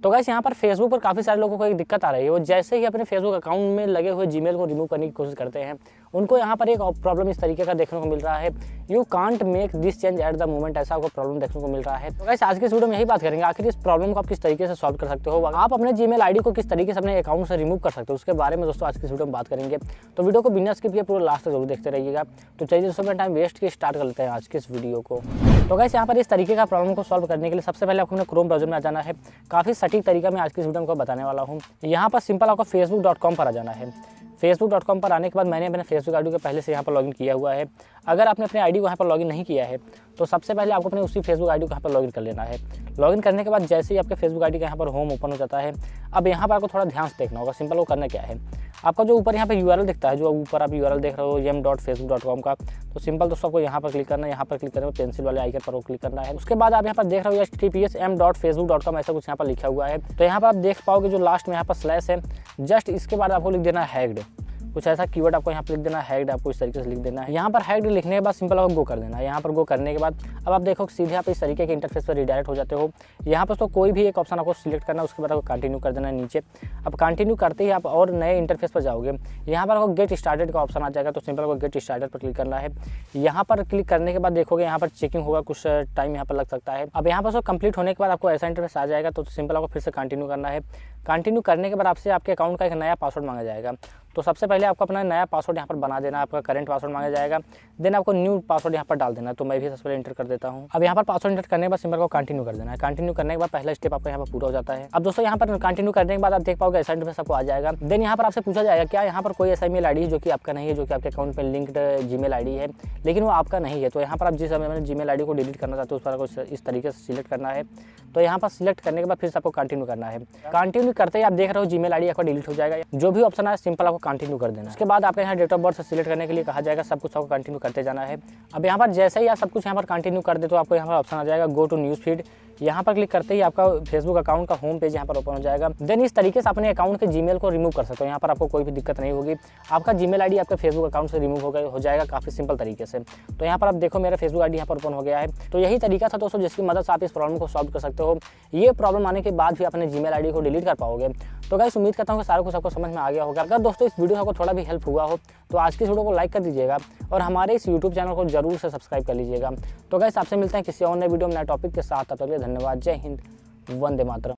तो गाइस यहाँ पर फेसबुक पर काफ़ी सारे लोगों को एक दिक्कत आ रही है, वो जैसे ही अपने फेसबुक अकाउंट में लगे हुए जीमेल को रिमूव करने की कोशिश करते हैं, उनको यहाँ पर एक प्रॉब्लम इस तरीके का देखने को मिल रहा है, you can't make this change at the moment, ऐसा आपको प्रॉब्लम देखने को मिल रहा है। तो गाइस आज की इस वीडियो में यही बात करेंगे, आखिर इस प्रॉब्लम को आप किस तरीके से सॉल्व कर सकते हो, आप अपने जीमेल आईडी को किस तरीके से अपने अकाउंट से रिमूव कर सकते हो, उसके बारे में दोस्तों आज की इस वीडियो में बात करेंगे। तो वीडियो को बिना स्किप किए पूरा लास्ट तक जरूर देखते रहिएगा। तो चलिए दोस्तों मैं टाइम वेस्ट किए स्टार्ट कर लेते हैं आज के इस वीडियो को। तो गाइस यहाँ पर इस तरीके का प्रॉब्लम को सॉल्व करने के लिए सबसे पहले आपको अपने क्रोम ब्राउज़र में आ जाना है। काफ़ी सटीक तरीका मैं आज की इस वीडियो में आपको बताने वाला हूँ। यहाँ पर सिंपल आपको facebook.com पर आ जाना है। facebook.com पर आने के बाद मैंने अपने फेसबुक आईडी को पहले से यहाँ पर लॉगिन किया हुआ है। अगर आपने अपने आईडी को यहाँ पर लॉगिन नहीं किया है तो सबसे पहले आपको अपने उसी फेसबुक आईडी को यहाँ पर लॉगिन कर लेना है। लॉगिन करने के बाद जैसे ही आपके फेसबुक आईडी का यहाँ पर होम ओपन हो जाता है, अब यहाँ पर आपको थोड़ा ध्यान से देखना होगा। सिंपल वो करना क्या है, आपका जो ऊपर यहाँ पे यूआरएल दिखता है, जो ऊपर आप यूआरएल देख रहे हो m.facebook.com का, तो सिंपल दोस्तों आपको यहाँ पर क्लिक करना है। यहाँ पर क्लिक करने में पेंसिल वाले आइकन पर क्लिक करना है। उसके बाद आप यहाँ पर देख रहे हो https m.facebook.com ऐसा कुछ यहाँ पर लिखा हुआ है। तो यहाँ पर आप देख पाओगे जो लास्ट में यहाँ पर स्लैश है, जस्ट इसके बाद आपको लिख देना है हैक्ड। कुछ ऐसा कीवर्ड आपको यहाँ पर लिख देना है, हैक्ड आपको इस तरीके से लिख देना है। यहाँ पर हैक्ड लिखने के बाद सिंपल आपको गो कर देना है। यहाँ पर गो करने के बाद अब आप देखो सीधे आप इस तरीके के इंटरफेस पर रिडायरेक्ट हो जाते हो। यहाँ पर तो कोई भी एक ऑप्शन आपको सिलेक्ट करना है, उसके बाद आपको कंटिन्यू कर देना है नीचे। अब कंटिन्यू करते ही आप और नए इंटरफेस पर जाओगे, यहाँ पर आपको गेट स्टार्टेड का ऑप्शन आ जाएगा। तो सिंपल आपको गेट स्टार्टेड पर क्लिक करना है। यहाँ पर क्लिक करने के बाद देखोगे यहाँ पर चेकिंग होगा, कुछ टाइम यहाँ पर लग सकता है। अब यहाँ पर कंप्लीट होने के बाद आपको ऐसा इंटरफेस आ जाएगा। तो सिंपल आपको फिर से कंटिन्यू करना है। कंटिन्यू करने के बाद आपसे आपके अकाउंट का एक नया पासवर्ड मांगा जाएगा। तो सबसे पहले आपको अपना नया पासवर्ड यहाँ पर बना देना, आपका करंट पासवर्ड मांगा जाएगा। देन आपको न्यू पासवर्ड यहाँ पर डाल देना। तो मैं भी सबसे पहले एंटर कर देता हूँ। अब यहाँ पर पासवर्ड एंटर करने के बाद सिंपल को कंटिन्यू कर देना है। कंटिन्यू करने के बाद पहला स्टेप आपका यहाँ पर पूरा हो जाता है। अब दोस्तों यहाँ पर कंटिन्यू करने के बाद आप देख पाओगे ऐसा इंटरफेस आपको आ जाएगा। देन यहाँ पर आपसे पूछा जाएगा क्या यहाँ पर कोई ऐसा ईमेल आईडी है जो कि आपका नहीं है, जो कि आपके अकाउंट में लिंक्ड जीमेल आईडी है, लेकिन वो आपका नहीं है। तो यहाँ पर आप जिस समय में जीमेल आईडी को डिलीट करना चाहते हो उस पर आपको इस तरीके से सिलेक्ट करना है। तो यहाँ पर सिलेक्ट करने के बाद फिर से आपको कंटिन्यू करना है। कंटिन्यू करते ही आप देख रहे हो जीमेल आईडी आपका डिलीट हो जाएगा। जो भी ऑप्शन है सिंपल आपको कंटिन्यू कर देना है। उसके बाद आपके यहाँ डेट ऑफ बर्थ सिलेक्ट करने के लिए कहा जाएगा, सब कुछ आपको कंटिन्यू करते जाना है। अब यहाँ पर जैसे ही आप सब कुछ यहाँ पर कंटिन्यू कर दे तो आपको यहाँ पर ऑप्शन आ जाएगा गो टू न्यूज़ फीड। यहाँ पर क्लिक करते ही आपका फेसबुक अकाउंट का होम पेज यहाँ पर ओपन हो जाएगा। देन इस तरीके से अपने अकाउंट के जीमेल को रिमूव कर सकते हो। यहाँ पर आपको कोई भी दिक्कत नहीं होगी, आपका जीमेल आईडी आपके फेसबुक अकाउंट से रिमूव हो जाएगा काफ़ी सिंपल तरीके से। तो यहाँ पर आप देखो मेरा फेसबुक आईडी यहाँ पर ओपन हो गया है। तो यही तरीका था दोस्तों जिसकी मदद से आप इस प्रॉब्लम को सॉल्व कर सकते हो। ये प्रॉब्लम आने के बाद भी अपने जीमेल आईडी को डिलीट कर पाओगे। तो गाइस उम्मीद करता हूँ कि सारा कुछ आपको समझ में आ गया होगा। अगर दोस्तों इस वीडियो को थोड़ा भी हेल्प हुआ हो तो आज की इस वीडियो को लाइक कर दीजिएगा और हमारे इस यूट्यूब चैनल को जरूर से सब्सक्राइब कर लीजिएगा। तो गाइस आपसे मिलते हैं किसी और नए वीडियो में नए टॉपिक के साथ। तब तक के लिए धन्यवाद। जय हिंद, वंदे मातरम।